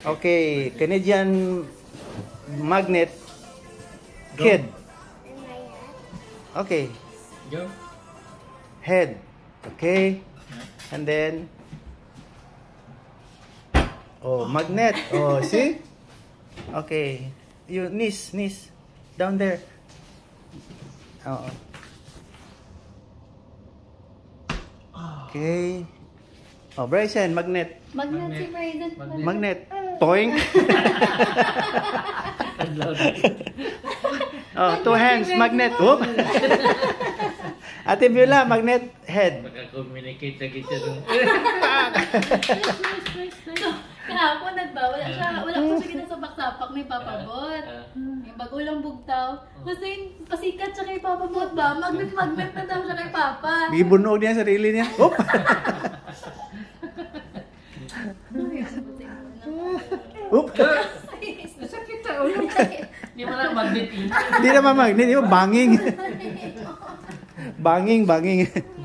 Okay, Canadian magnet kid. Okay. Go. Head. Okay. And then magnet. Oh, see? Okay. You knees down there. Oh. Okay. Oh, Bryzen, magnet. Magnet si Bryzen. Magnet. Toink. Oh, two hands, magnet. Oop. Ate Beulah, magnet head. Maka-communicate lagi siya dun. Kahapon nagbawala siya. Wala ko siya kinasabak-sapak may papabot. Yung bagulang bugtaw. Kasi pasikat siya kay papabot ba? Magnet na daw siya kay papa. Bibunog niya sarili niya. Oop. Oop. Sakit sa ulo. Hindi mo lang magnet. Hindi naman magnet, di ba? Banging. Banging.